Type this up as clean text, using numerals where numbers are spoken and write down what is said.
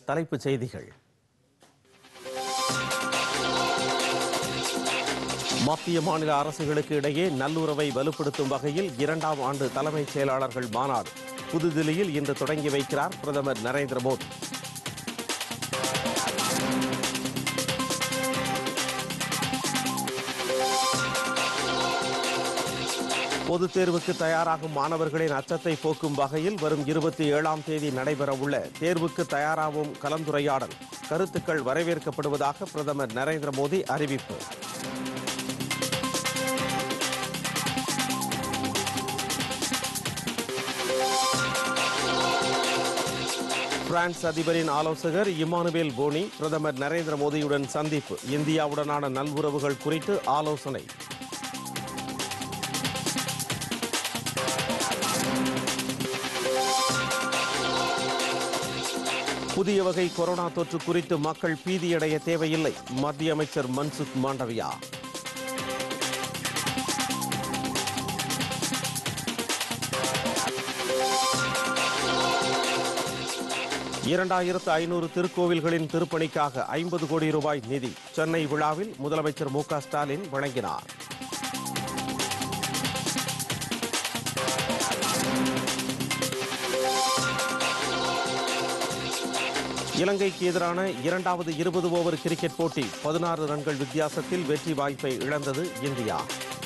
தலைப்புச் செய்திகள். மத்திய மாநில அரசுகளுக்கு இடையே நல்லுறவை வலுப்படுத்தும் வகையில் 2ஆம் ஆண்டு தலைமைச் செயலாளர்கள் மாநாடு புதுதில்லியில் இன்று தொடங்கி வைக்கிறார் பிரதமர் நரேந்திர மோடி. பொதுத் தேர்வுக்கு தயாராகும் மாணவர்களின் அச்சத்தை போக்கும் வகையில் வரும் 27ஆம் தேதி நடைபெறவுள்ள தேர்வுக்கு தயாராகும் கலந்துரையாடல் கருத்துக்கள் வரவேற்கப்படுவதாக பிரதமர் நரேந்திர மோடி அறிவிப்பு. பிரான்ஸ் அதிபரின் ஆலோசகர் இமானுவேல் போனி பிரதமர் நரேந்திர மோடியுடன் சந்திப்பு. இந்தியாவுடனான நல்வுறவுகள் குறித்து ஆலோசனை. புதிய வகை கொரோனா தொற்று குறித்து மக்கள் பீதியடைய தேவையில்லை. மத்திய அமைச்சர் மன்சுக் மாண்டவியா. $2,500 திருக்கோவில்களின் திருப்பணிக்காக 50 கோடி ரூபாய் நிதி சென்னை விழாவில் முதலமைச்சர் மு.க. ஸ்டாலின் வழங்கினார். இலங்கைக்கு எதிரான 2வது 20 ஓவர் கிரிக்கெட் போட்டி 16 ரன்கள் வித்தியாசத்தில் வெற்றி வாய்ப்பை இழந்தது இந்தியா.